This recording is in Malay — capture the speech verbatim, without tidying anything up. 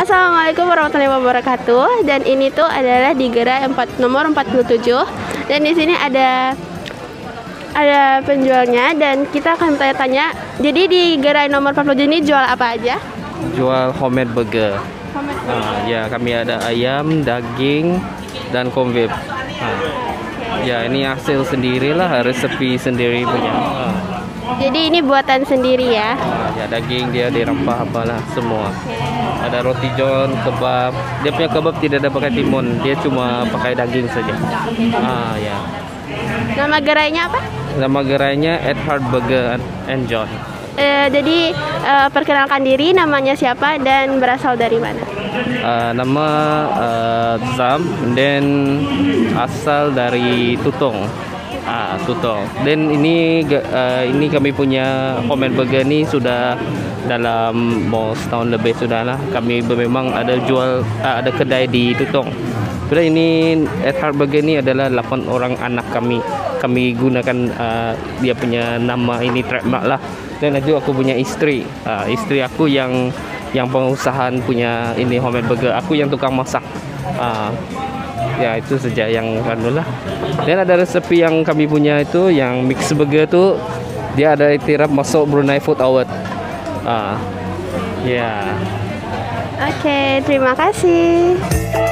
Assalamualaikum warahmatullahi wabarakatuh. Dan ini tuh adalah di gerai empat nomor empat puluh tujuh. Dan di sini ada ada penjualnya dan kita akan tanya-tanya. Jadi di gerai nomor empat puluh tujuh ini jual apa aja? Jual homemade burger. Homemade burger. Ah, ya, kami ada ayam, daging, dan konvep. Ah. Ya, ini hasil sendirilah, resepi sendiri punya. Ah. Jadi ini buatan sendiri ya? Ah, ya, daging dia dirempah apalah semua. Ada roti john, kebab. Dia punya kebab tidak ada pakai timun, dia cuma pakai daging saja. Ah, ya. Nama gerainya apa? Nama gerainya At Heart Burger and John. Eh, jadi eh, perkenalkan diri, namanya siapa dan berasal dari mana? Uh, nama uh, Zam, dan asal dari Tutong. Ah, Tutong. Dan ini uh, ini kami punya homemade burger ni sudah dalam mau setahun lebih sudah lah. Kami memang ada jual uh, ada kedai di Tutong. Sudah ini At Heart Burger ni adalah lapan orang anak kami. Kami gunakan uh, dia punya nama ini trademark lah. Dan juga aku punya isteri. Uh, isteri aku yang yang pengusahaan punya ini homemade burger. Aku yang tukang masak. Uh, ya itu saja yang anulah. Dan ada resepi yang kami punya itu yang mix burger tu dia ada iktiraf masuk Brunei Food Award. Ah, uh, ya. Yeah. Oke, terima kasih.